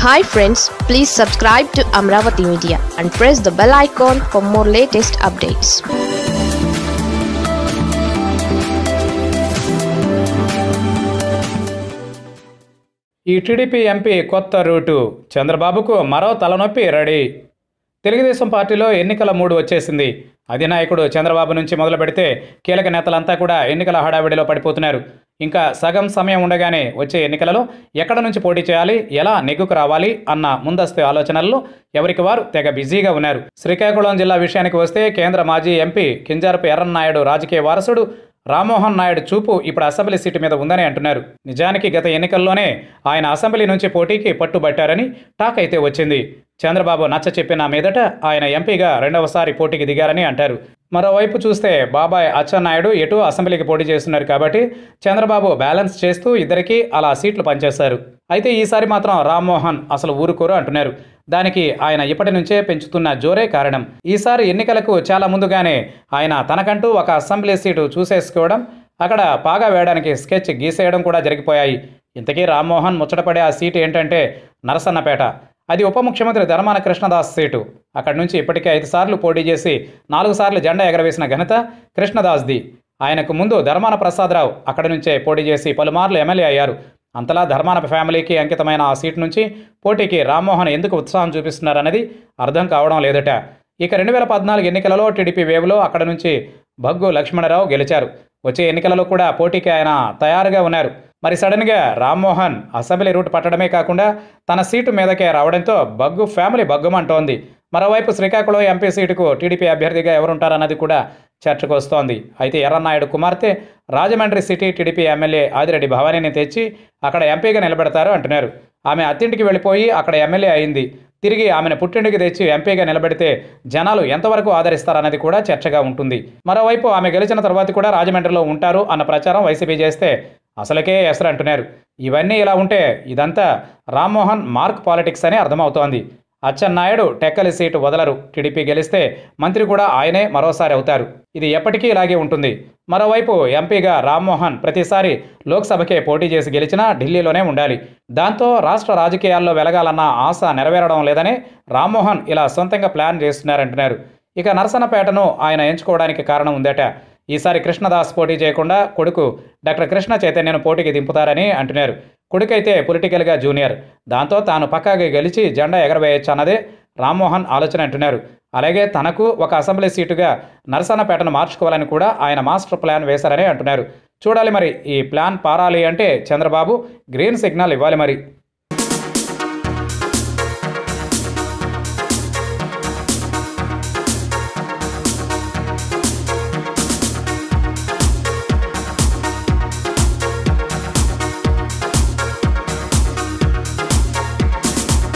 Hi friends, please subscribe to Amaravathi Media and press the bell icon for more latest updates. ఈ TDP MP కొత్త route చంద్రబాబుకు మరో తలనొప్పి ready. Telugu Desam పార్టీలో ఎన్నికల మూడు వచ్చేసింది. అధినాయకుడు చంద్రబాబు నుంచి మొదలు పెడితే కీలక నేతలంతా కూడా ఎన్నికల హడావిడిలో పడిపోతున్నారు. ఇంకా సగం సమయం ఉండగానే వచ్చే ఎన్నికలలో ఎక్కడ నుంచి పోటీ చేయాలి, ఎలా నెగ్గుకు రావాలి అన్న ముందస్తు ఆలోచనల్లో ఎవరికి వారు తెగ బిజీగా ఉన్నారు. శ్రీకాకుళం జిల్లా విషయానికి వస్తే కేంద్ర మాజీ ఎంపీ కింజరాపు ఎర్రన్నాయుడు రాజకీయ వారసుడు రామ్మోహన్ నాయుడు చూపు ఇప్పుడు అసెంబ్లీ సీటు మీద ఉందని అంటున్నారు. నిజానికి గత ఎన్నికల్లోనే ఆయన అసెంబ్లీ నుంచి పోటీకి పట్టుబట్టారని టాక్ అయితే వచ్చింది. చంద్రబాబు నచ్చ చెప్పిన మీదట ఆయన ఎంపీగా రెండవసారి పోటీకి దిగారని అంటారు. మరోవైపు చూస్తే బాబాయ్ అచ్చెన్నాయుడు ఎటు అసెంబ్లీకి పోటీ చేస్తున్నారు కాబట్టి చంద్రబాబు బ్యాలెన్స్ చేస్తూ ఇద్దరికీ అలా సీట్లు పంచేశారు. అయితే ఈసారి మాత్రం రామ్మోహన్ అసలు ఊరుకోరు అంటున్నారు. దానికి ఆయన ఇప్పటి నుంచే పెంచుతున్న జోరే కారణం. ఈసారి ఎన్నికలకు చాలా ముందుగానే ఆయన తనకంటూ ఒక అసెంబ్లీ సీటు చూసేసుకోవడం, అక్కడ పాగా వేయడానికి స్కెచ్ గీసేయడం కూడా జరిగిపోయాయి. ఇంతకీ రామ్మోహన్ ముచ్చటపడే ఆ సీటు ఏంటంటే నరసన్నపేట. అది ఉప ముఖ్యమంత్రి ధర్మాన కృష్ణదాస్ సీటు. అక్కడి నుంచి ఇప్పటికే 5 సార్లు పోటీ చేసి 4 సార్లు జెండా ఎగరవేసిన ఘనత కృష్ణదాస్ది. ఆయనకు ముందు ధర్మాన ప్రసాదరావు అక్కడి నుంచే పోటీ చేసి పలుమార్లు ఎమ్మెల్యే అయ్యారు. అంతలా ధర్మాన ఫ్యామిలీకి అంకితమైన ఆ సీటు నుంచి పోటీకి రామ్మోహన్ ఎందుకు ఉత్సాహం చూపిస్తున్నారన్నది అర్థం కావడం లేదట. ఇక 2014 ఎన్నికలలో టీడీపీ వేవ్లో అక్కడ నుంచి భగ్గు లక్ష్మణరావు గెలిచారు. వచ్చే ఎన్నికలలో కూడా పోటీకి ఆయన తయారుగా ఉన్నారు. మరి సడన్గా రామ్మోహన్ అసెంబ్లీ రూట్ పట్టడమే కాకుండా తన సీటు మీదకే రావడంతో భగ్గు ఫ్యామిలీ భగ్గుమంటోంది. మరోవైపు శ్రీకాకుళం ఎంపీ సీటుకు టీడీపీ అభ్యర్థిగా ఎవరుంటారన్నది కూడా చర్చకు వస్తోంది. అయితే ఎర్రన్నాయుడు కుమార్తె Rajahmundry city TDP MLA Adireddy భవానీని తెచ్చి అక్కడ ఎంపీగా నిలబెడతారు అంటున్నారు. ఆమె అత్తింటికి వెళ్ళిపోయి అక్కడ ఎమ్మెల్యే అయింది. తిరిగి ఆమెను పుట్టింటికి తెచ్చి ఎంపీగా నిలబెడితే జనాలు ఎంతవరకు ఆదరిస్తారన్నది కూడా చర్చగా ఉంటుంది. మరోవైపు ఆమె గెలిచిన తర్వాత కూడా రాజమండ్రిలో ఉంటారు అన్న ప్రచారం వైసీపీ చేస్తే అసలుకే ఎసరు అంటున్నారు. ఇవన్నీ ఇలా ఉంటే ఇదంతా రామ్మోహన్ మార్క్ పాలిటిక్స్ అని అర్థమవుతోంది. అచ్చెన్నాయుడు టెక్కలి సీటు వదలరు. టీడీపీ గెలిస్తే మంత్రి కూడా ఆయనే మరోసారి అవుతారు. ఇది ఎప్పటికీ ఇలాగే ఉంటుంది. మరోవైపు ఎంపీగా రామ్మోహన్ ప్రతిసారి లోక్సభకే పోటీ చేసి గెలిచినా ఢిల్లీలోనే ఉండాలి. దాంతో రాష్ట్ర రాజకీయాల్లో వెలగాలన్న ఆశ నెరవేరడం లేదని రామ్మోహన్ ఇలా సొంతంగా ప్లాన్ చేస్తున్నారంటున్నారు. ఇక నరసన్నపేటను ఆయన ఎంచుకోవడానికి కారణం ఉందట. ఈసారి కృష్ణదాస్ పోటీ చేయకుండా కొడుకు డాక్టర్ కృష్ణ చైతన్యను పోటీకి దింపుతారని అంటున్నారు. కొడుకైతే పొలిటికల్గా జూనియర్, దాంతో తాను పక్కాగా గెలిచి జెండా ఎగరవేయచ్చు అన్నదే రామ్మోహన్ ఆలోచన అంటున్నారు. అలాగే తనకు ఒక అసెంబ్లీ సీటుగా నరసన్నపేటను మార్చుకోవాలని కూడా ఆయన మాస్టర్ ప్లాన్ వేశారని అంటున్నారు. చూడాలి మరి ఈ ప్లాన్ పారాలి అంటే చంద్రబాబు గ్రీన్ సిగ్నల్ ఇవ్వాలి మరి.